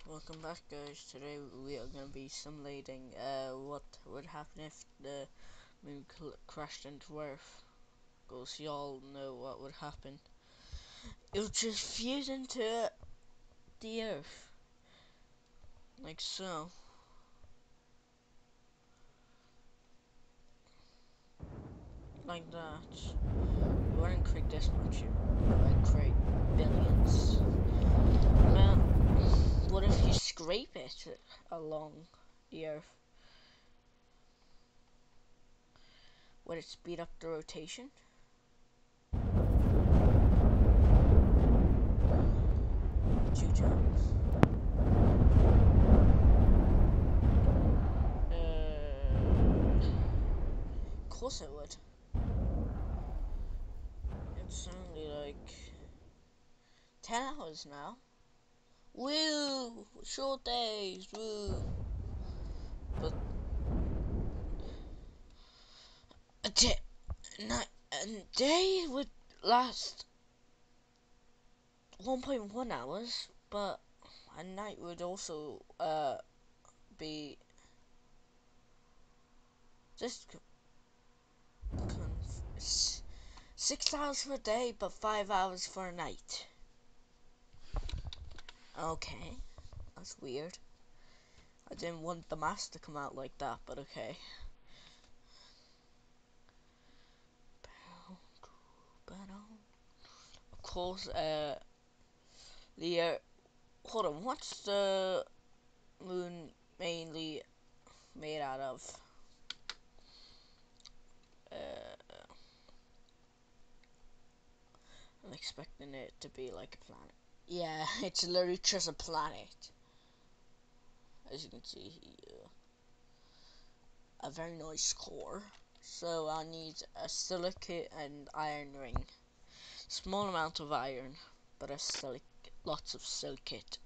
Welcome back, guys. Today we are going to be simulating what would happen if the moon crashed into Earth. Because y'all know what would happen. It would just fuse into the Earth, like so. Like that. It wouldn't create this much, it would create billions. Now, what if you scrape it along the Earth? Would it speed up the rotation? 2 times. Of course it would. It's only like 10 hours now. Woo! Short days, woo! But a day would last 1.1 hours, but a night would also be just 6 hours for a day, but 5 hours for a night. Okay, that's weird. I didn't want the math to come out like that, but okay. Of course, the hold on, what's the moon mainly made out of? I'm expecting it to be like a planet. Yeah, it's literally just a planet. As you can see here. A very nice core. So I need a silicate and iron ring. Small amount of iron, but lots of silicate.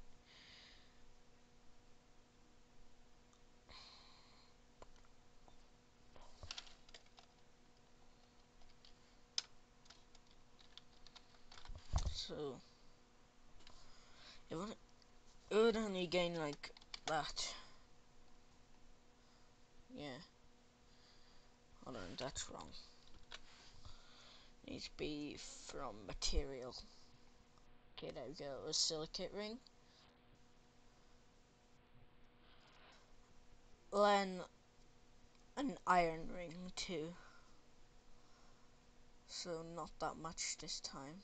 So it would only gain like that. Yeah. Hold on, that's wrong. Needs to be from material. Okay, there we go. A silicate ring. Then an iron ring too. So not that much this time.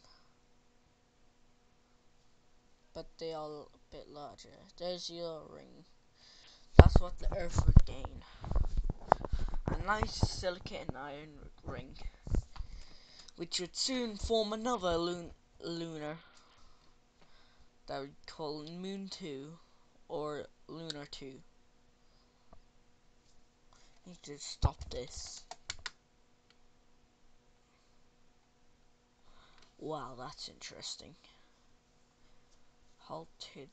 But they are a bit larger. There's your ring. That's what the Earth would gain. A nice silicate and iron ring, which would soon form another lunar that we call Moon 2 or Lunar 2. Need to stop this. Wow, that's interesting. Halted.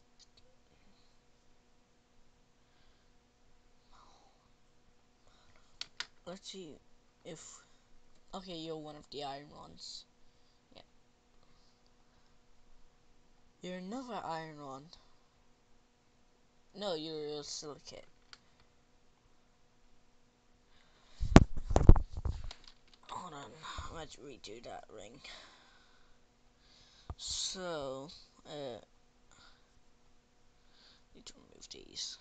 Let's see if... Okay, you're one of the iron ones. Yeah. You're another iron one. No, you're a silicate. Hold on, let's redo that ring. So, need to remove these.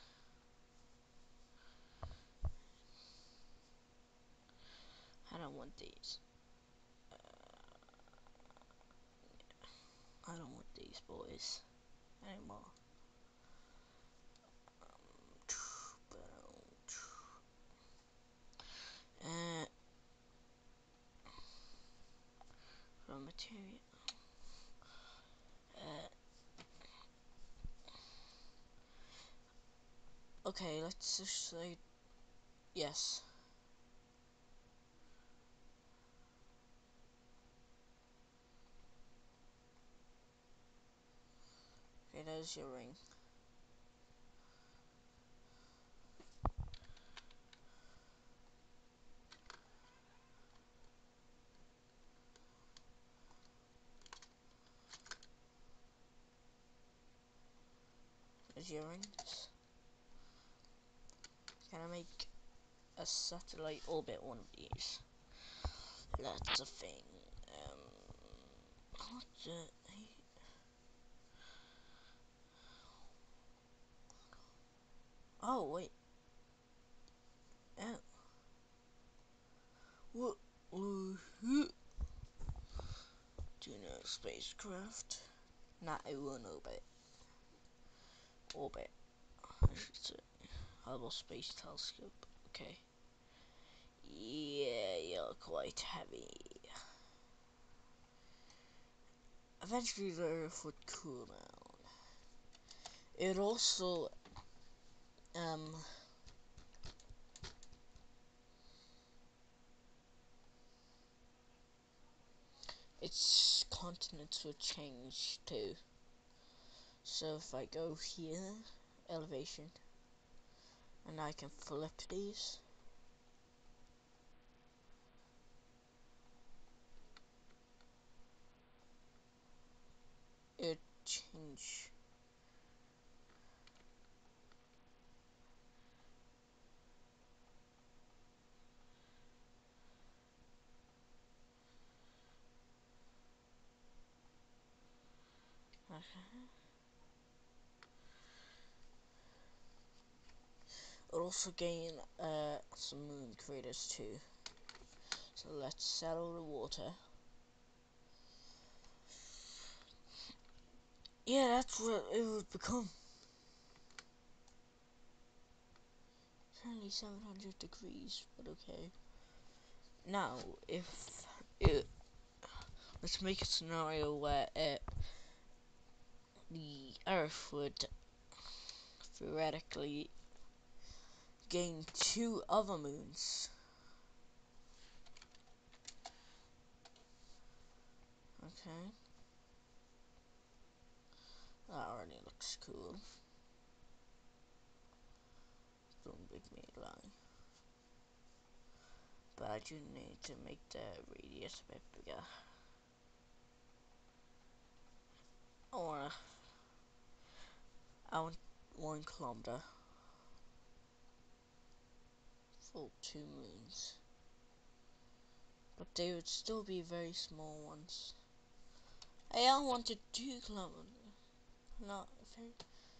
I don't want these. I don't want these boys anymore. Uh, raw material. Okay, let's just say yes. Okay, there's your ring. As earrings. Can I make a satellite orbit one of these? That's a thing. What the? Oh wait. Oh. What? Do you know spacecraft? Nah, it won't orbit. Orbit. I should say. Hubble Space Telescope. Okay. Yeah, you're quite heavy. Eventually the Earth would cool down. It also, its continents would change too. So if I go here, elevation, and I can flip these. It change. Okay. It'll also gain some moon craters too. So let's settle the water. Yeah, that's what it would become. It's only 700 degrees, but okay. Now, if it, let's make a scenario where the Earth would theoretically gain 2 other moons. Okay. That already looks cool. Don't make me lie. But I do need to make the radius a bit bigger. Or I want 1 kilometer for 2 moons. But they would still be very small ones. Hey, I wanted 2 kilometers. Not very.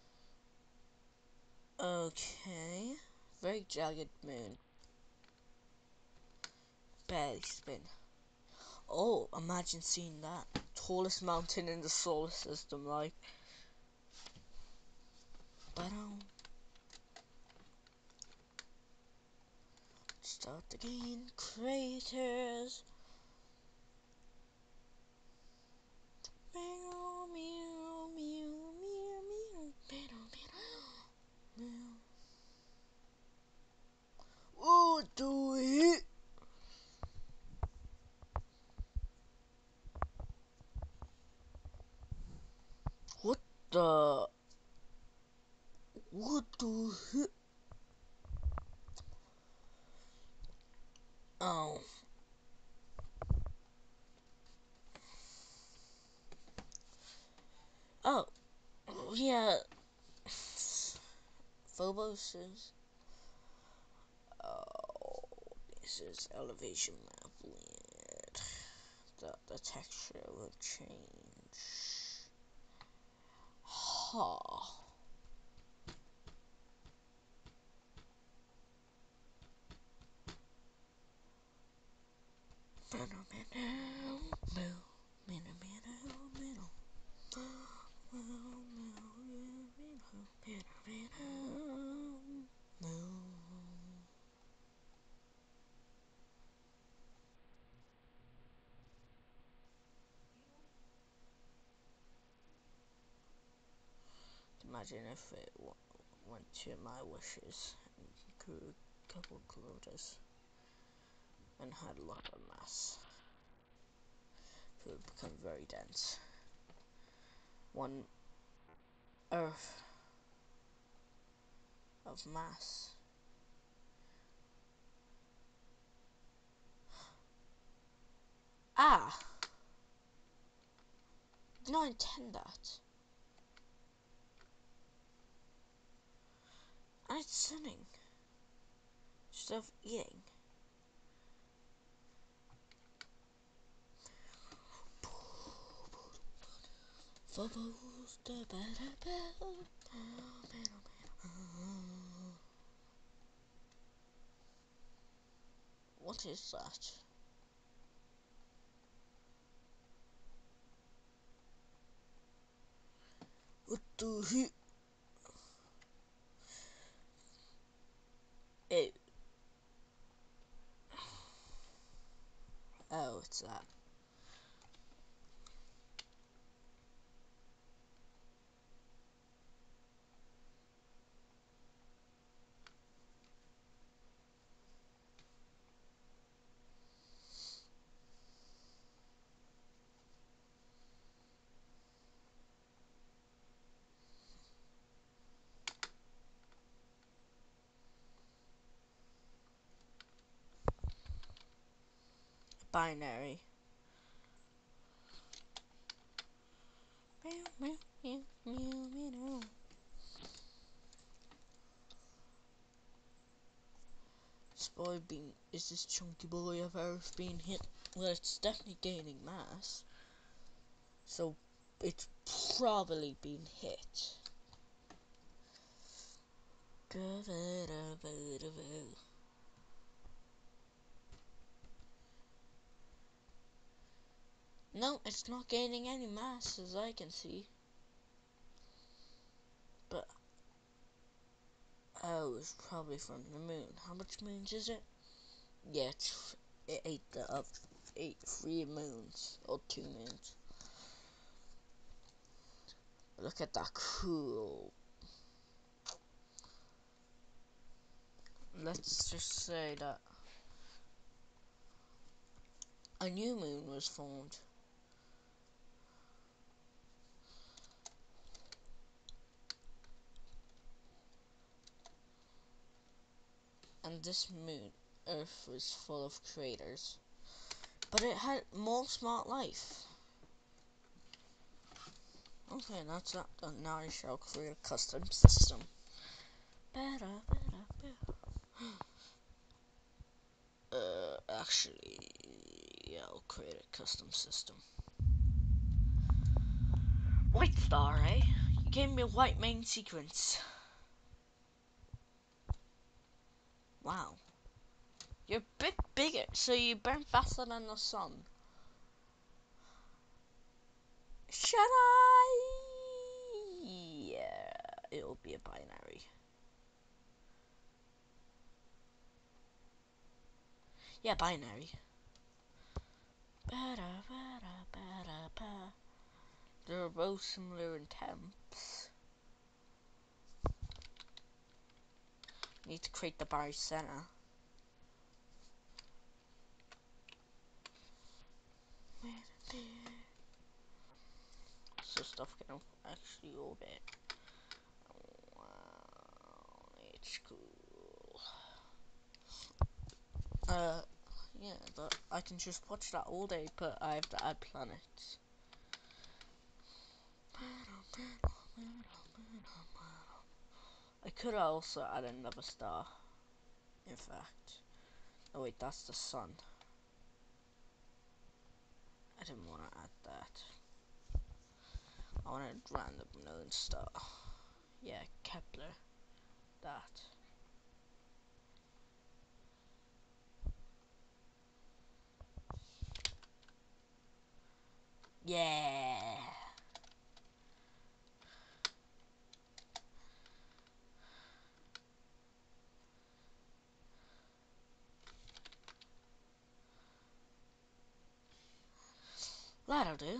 Okay. Very jagged moon. Barely spin. Oh, imagine seeing that. Tallest mountain in the solar system, like. Start the game. Craters. Oh, do it. What the? What the heck? Oh. Oh. Yeah. Phobos is. Oh. This is elevation map weird. The texture will change. Ha. Imagine if it went to my wishes and grew a couple kilometers and had a lot of mass. It would become very dense. 1 Earth of mass. Ah! Did not intend that. it sitting? Instead of eating. What is that? What the heck? It. Oh, it's that. Binary. This boy being is this chunky boy of ours being hit? Well, it's definitely gaining mass, so it's probably been hit. No, it's not gaining any mass as I can see. But oh, it's probably from the moon. How much moons is it? Yeah, it ate 3 moons or 2 moons. Look at that cool. Let's just say that a new moon was formed. And this moon, Earth, was full of craters. But it had more smart life. Okay, that's not done. Now I shall create a custom system. Actually, yeah, I'll create a custom system. White star, eh? You gave me a white main sequence. Wow. You're a bit bigger, so you burn faster than the sun. Should I? Yeah, it'll be a binary. Yeah, binary. They're both similar in temps. Need to create the barycenter. So stuff can actually orbit. Wow, it's cool. Yeah, but I can just watch that all day, but I have to add planets. I could also add another star, in fact. Oh wait, that's the sun. I didn't want to add that. I want a random known star. Yeah, Kepler. That. Yeah. That'll do.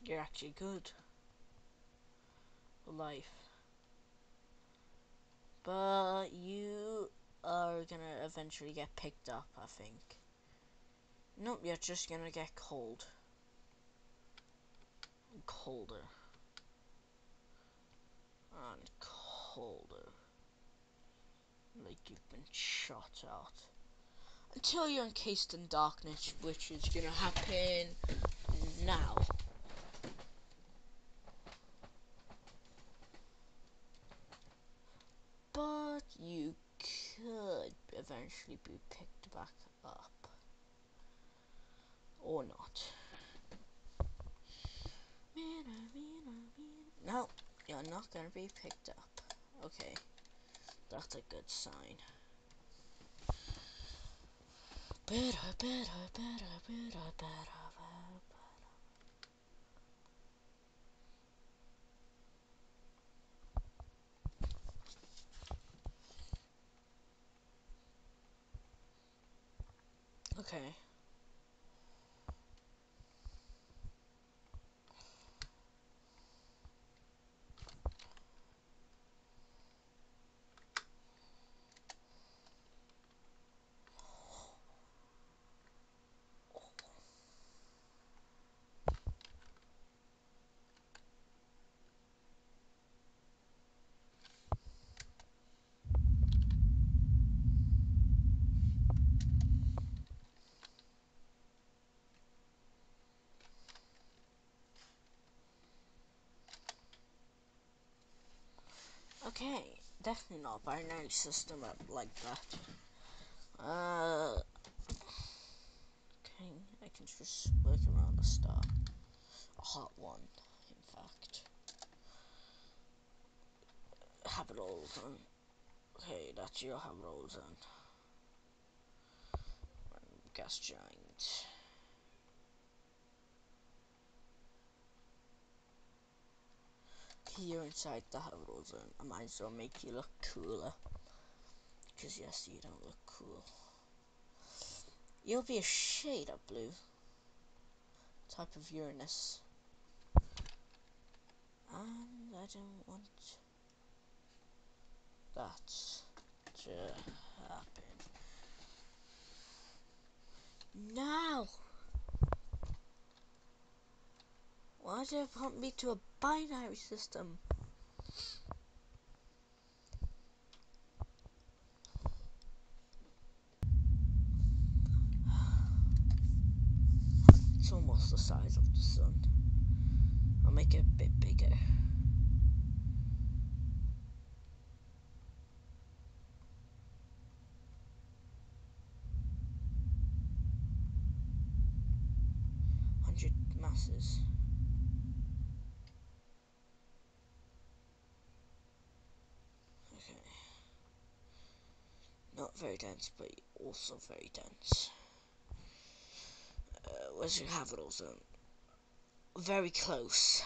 You're actually good. Life. But you are gonna eventually get picked up, I think. Nope, you're just gonna get cold. Colder. And colder. Like you've been shot out. Until you're encased in darkness, which is gonna happen now. But you could eventually be picked back up. Or not. No, you're not gonna be picked up. Okay, that's a good sign. Better. Okay. Okay, definitely not a binary system like that. Okay, I can just work around the star. A hot one, in fact. Habitable zone. Okay, that's your habitable zone. Gas giant. Here inside the habitable zone, I might as well make you look cooler. Because yes, you don't look cool. You'll be a shade of blue. Type of Uranus. And I don't want that to happen. Now! Why did it pump me to a binary system? It's almost the size of the sun. I'll make it a bit bigger. Masses. Okay. Not very dense, but also very dense. Where's your habitable zone? Very close.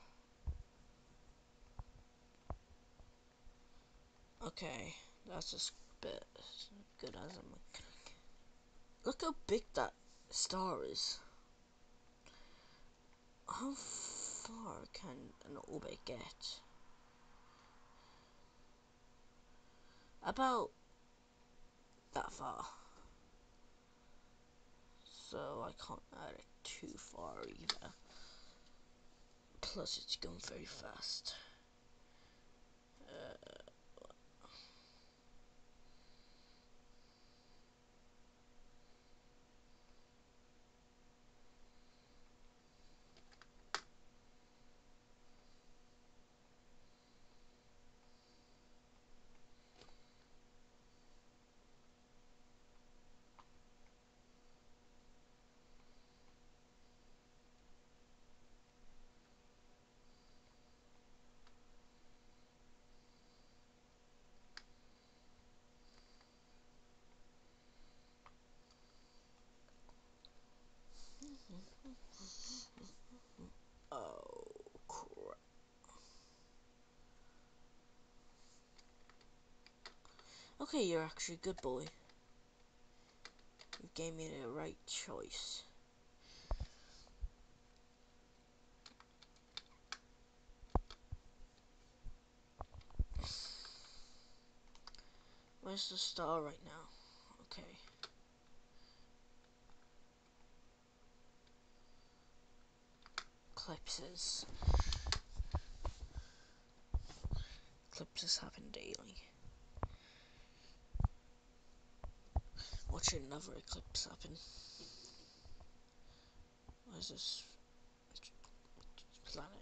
Okay, that's as bit as good as I'm. Look how big that star is. How far can an orbit get? About that far. So I can't add it too far either. Plus it's going very fast. Oh crap. Okay, you're actually a good boy. You gave me the right choice. Where's the star right now? Okay. Eclipses. Eclipses happen daily. Watch another eclipse happen. Where's this planet?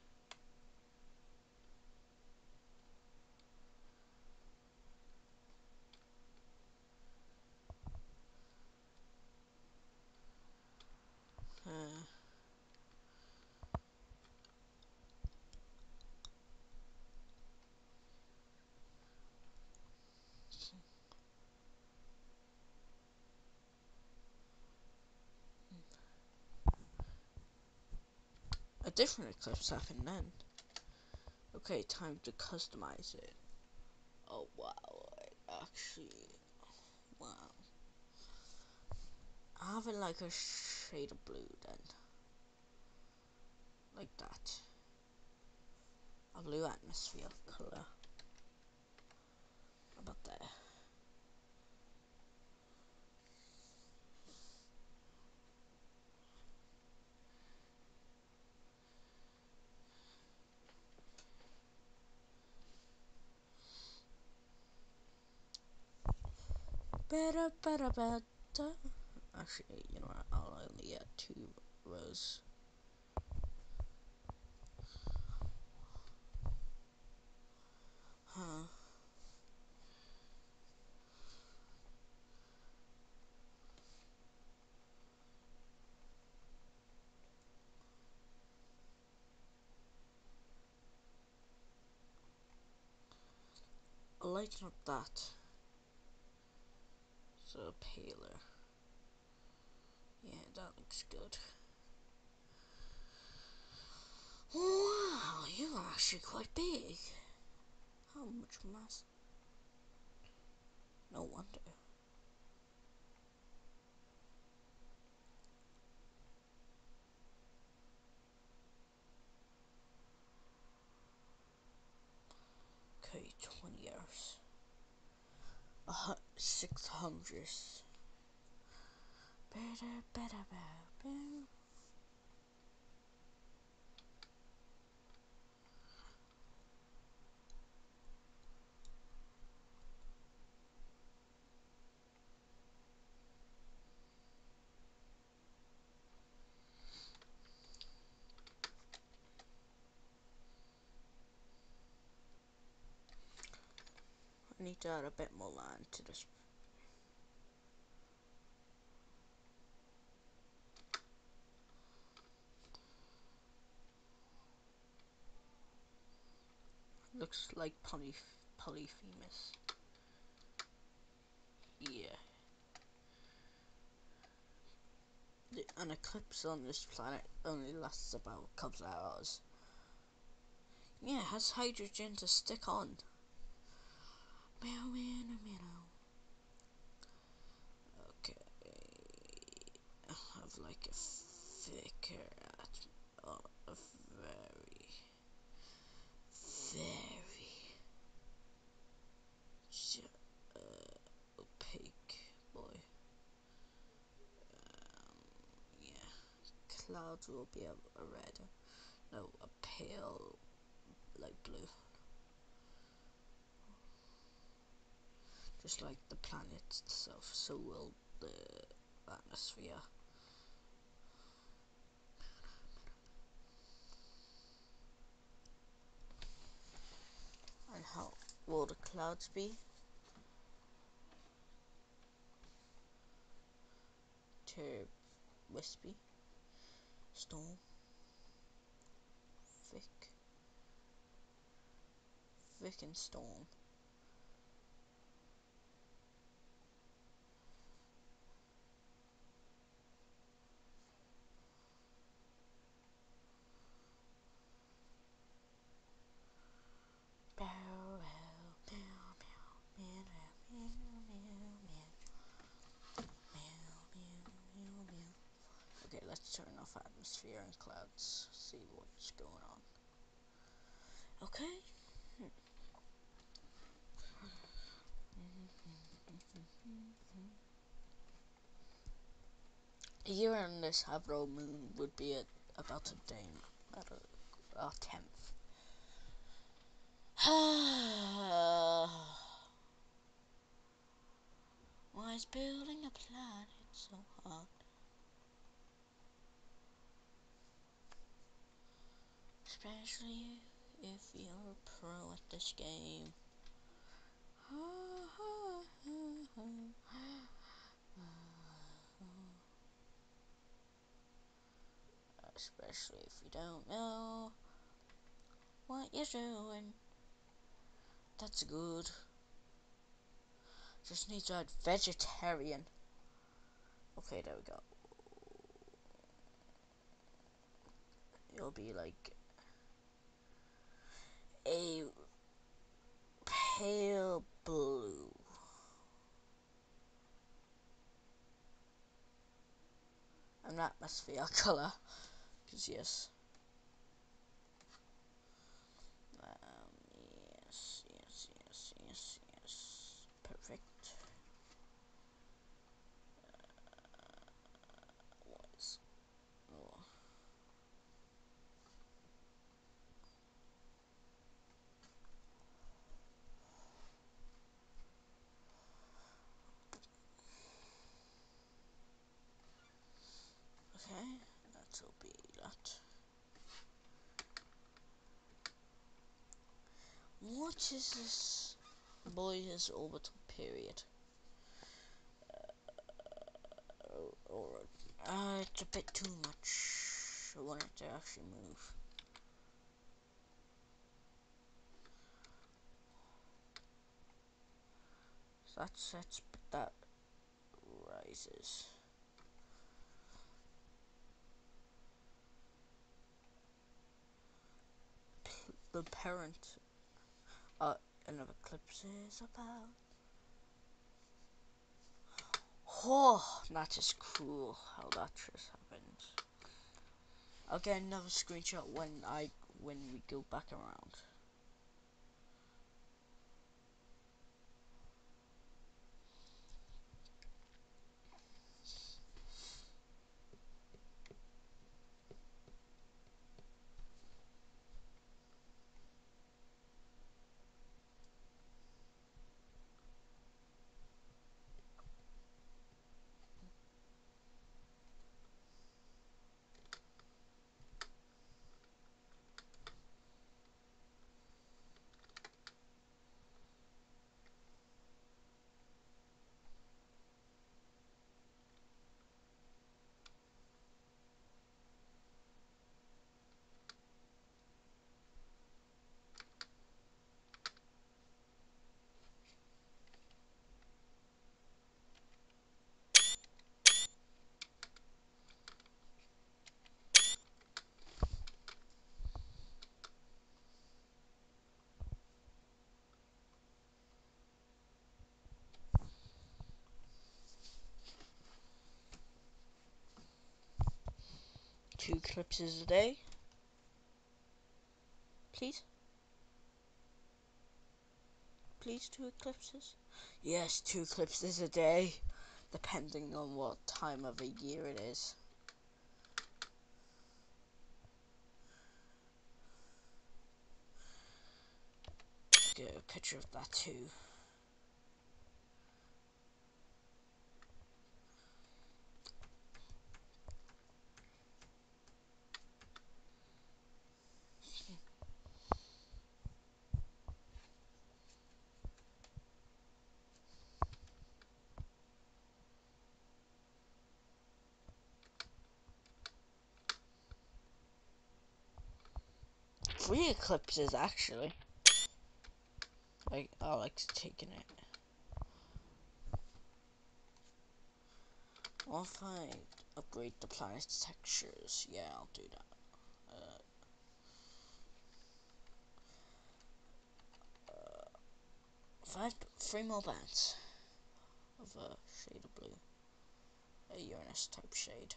A different eclipse happened then. Okay, time to customize it. Oh wow, actually, wow. I have it like a shade of blue then. Like that. A blue atmosphere colour. About there. Better, better, better. Actually, you know what? I'll only add 2 rows. Huh. I'll lighten up that. So paler. Yeah, that looks good. Wow, you're actually quite big. How much mass? No wonder. Okay, 20 years. 600. Better, better, better. I need to add a bit more land to this. Looks like Polyphemus. Yeah. An eclipse on this planet only lasts about a couple of hours. Yeah, it has hydrogen to stick on. Meow, meow, meow. Okay. I have like a thicker a very, very opaque boy. Yeah, clouds will be a red, no, a pale light blue, just like the planet itself. So will the atmosphere. And how will the clouds be? Wispy, storm, thick, thick and storm. Okay, let's turn off atmosphere and clouds. See what's going on. Okay. A year on this Havro moon would be about a day at a tenth. Why is building a planet so hard? Especially if you're a pro at this game. Especially if you don't know what you're doing. That's good. Just need to add vegetarian. Okay, there we go. It'll be like a pale blue. An atmosphere color. Because yes. Yes. Perfect. Oh. Okay, that'll be that. What is this boy's orbital period? It's a bit too much. I want it to actually move. So that sets, but that rises. The parent an eclipse is about. Oh, that is cool how that just happened. I'll get another screenshot when we go back around. Two eclipses a day, please. Please, 2 eclipses. Yes, 2 eclipses a day, depending on what time of the year it is. Get a picture of that too. Three eclipses actually. I like taking it. What if I upgrade the planet's textures? Yeah, I'll do that. 3 more bands of a shade of blue. A Uranus type shade.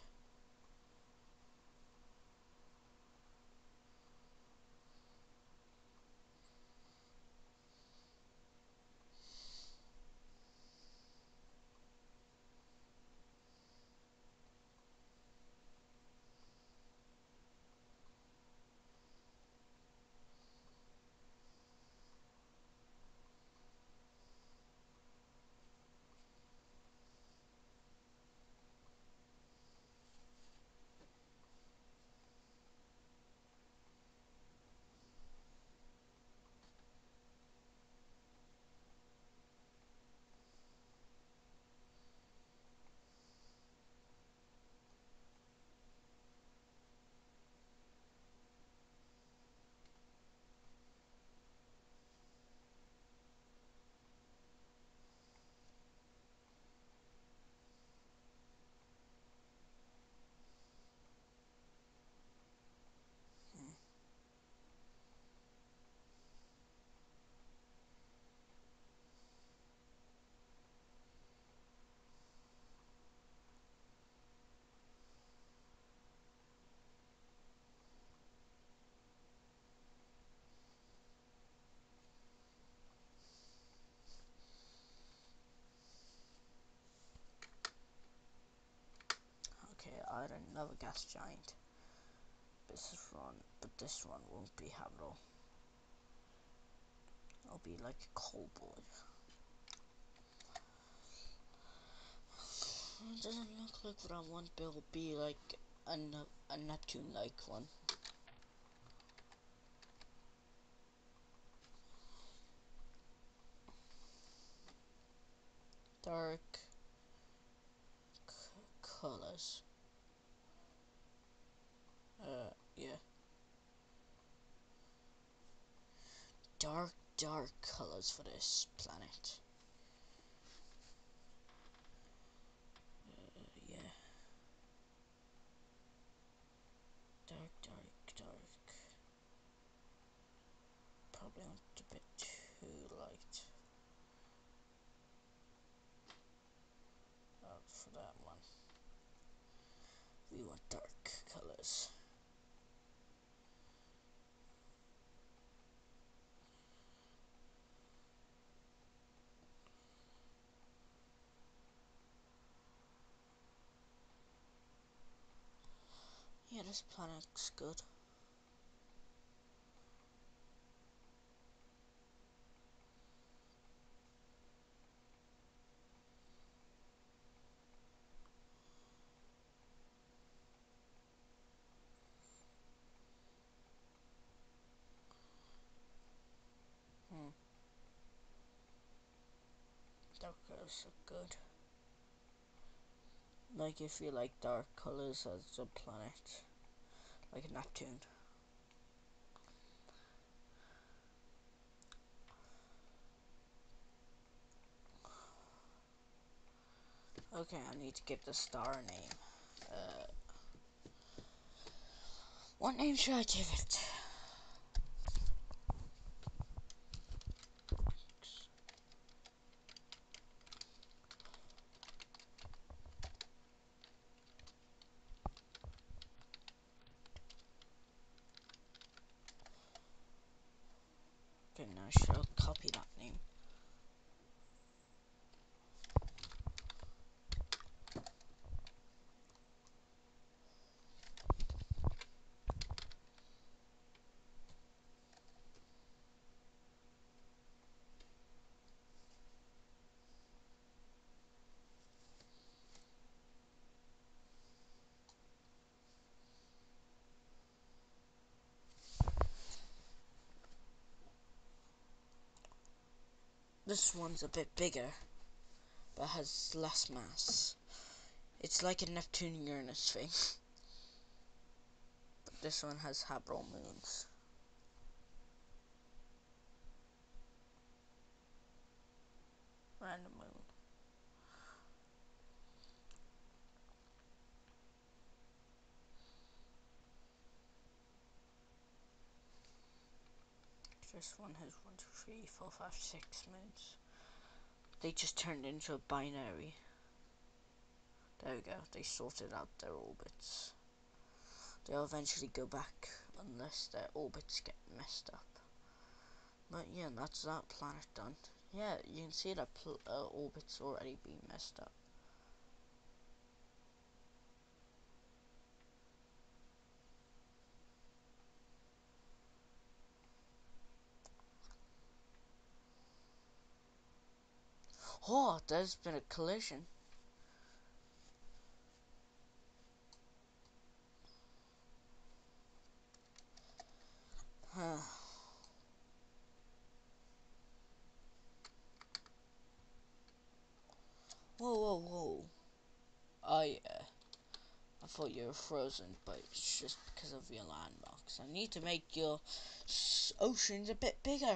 add another gas giant. But this one won't be habitable. It'll be like a coal boy. It doesn't look like what I want, but it'll be like a Neptune-like one. Dark colors. Yeah. Dark colors for this planet. Yeah. Dark. Probably not a bit too light. For that one. We want dark colors. Yeah, this planet looks good. Dark colors look good. Like if you like dark colors as a planet, like Neptune. Okay, I need to give the star a name. What name should I give it? Okay, now should I copy that name? This one's a bit bigger, but has less mass. It's like a Neptune-Uranus thing. But this one has habitable moons. Random moon. This one has 1, 2, 3, 4, 5, 6 moons. They just turned into a binary. There we go, they sorted out their orbits. They'll eventually go back unless their orbits get messed up. But yeah, that's that planet done. Yeah, you can see that orbit's already been messed up. Oh, there's been a collision. Huh. Whoa. Oh yeah. I thought you were frozen, but it's just because of your landmarks. I need to make your oceans a bit bigger.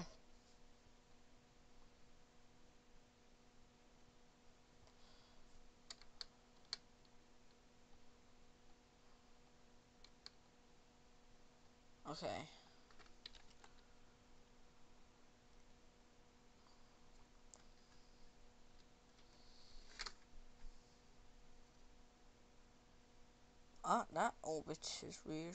Okay. Ah, that orbit is weird.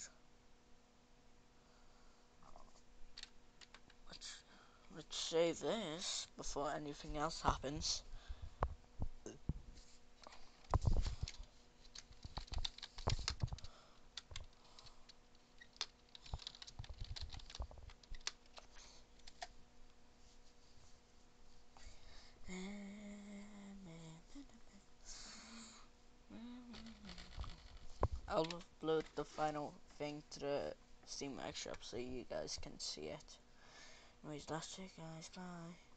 Let's save this before anything else happens. I'll upload the final thing to the Steam Workshop so you guys can see it. Anyways, that's it guys, bye.